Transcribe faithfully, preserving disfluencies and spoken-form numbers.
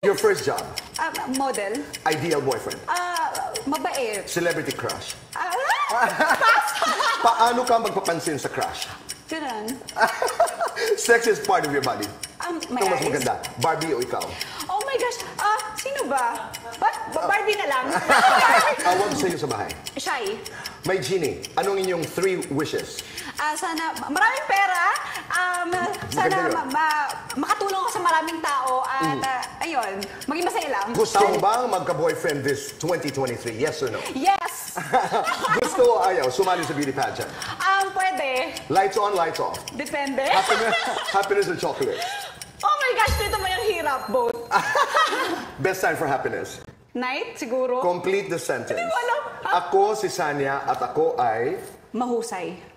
Your first job? Uh, model. Ideal boyfriend? Uh, mabait. Celebrity crush? Uh, Paano ka magpapansin sa crush? Ganun. Sexiest part of your body? Um, my Ito mas eyes. maganda, Barbie o ikaw? Oh my gosh. Ah, sino ba? Ba ba- Barbie na lang. Awag sa'yo sa bahay. Shy. May genie, anong inyong three wishes? Ah, sana maraming pera. Um, sana Maganda yun. ma ma- makatulong ako sa maraming tao at ah, ayun, maging masaya lang. Gusto mo bang magka-boyfriend this twenty twenty-three? Yes or no? Yes. Gusto o ayaw, sumali sa beauty pageant? Um, pwede. Lights on, lights off. Depende. Happiness, happiness or chocolate? Oh my gosh, dito may ang hirap, both. Best time for happiness? Night, siguro. Complete the sentence. Hindi mo alam. Ako si Sanya at ako ay... Mahusay.